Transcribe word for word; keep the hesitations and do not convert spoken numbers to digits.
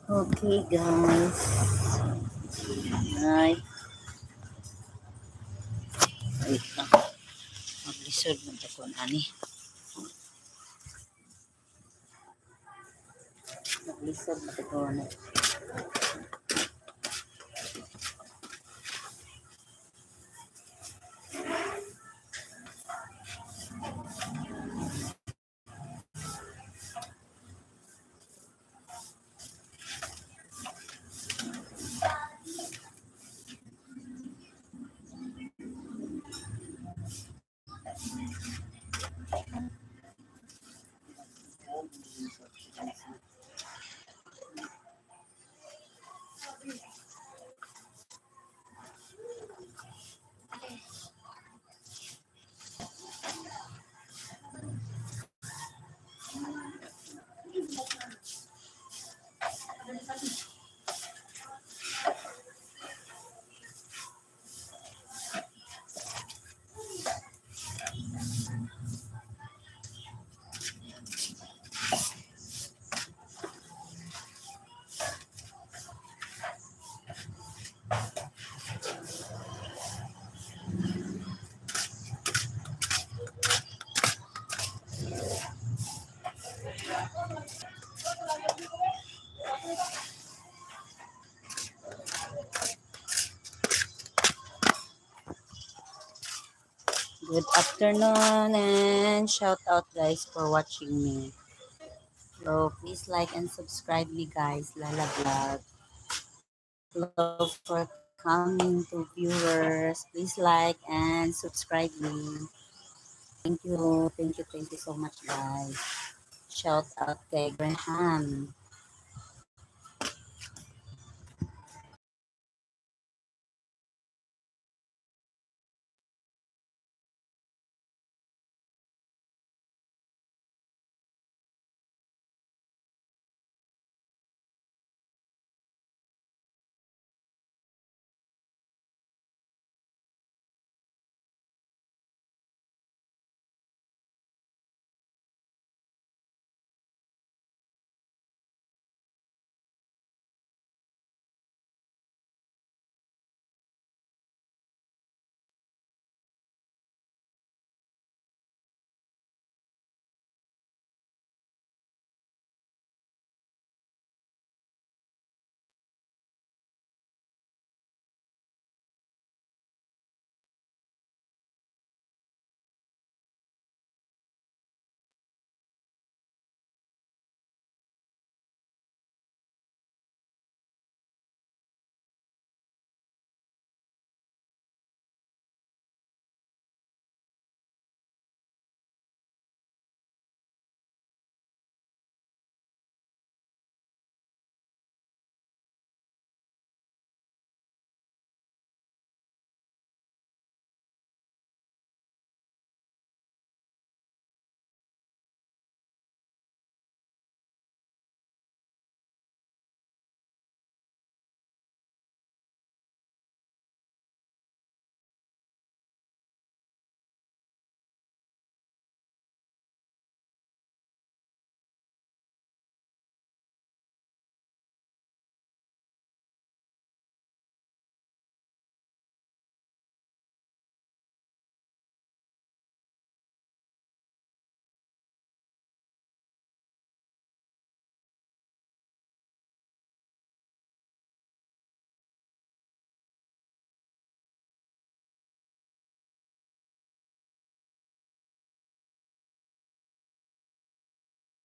Okay, guys. Ay, wait lang. Mag-lisod mo ito ko, ani. Mag-lisod mo ito ko, ani. Good afternoon and shout out guys for watching me. So please like and subscribe me guys, Lala Vlog. Hello for coming to viewers. Please like and subscribe me. Thank you. Thank you. Thank you so much guys. Shout out kay Graham.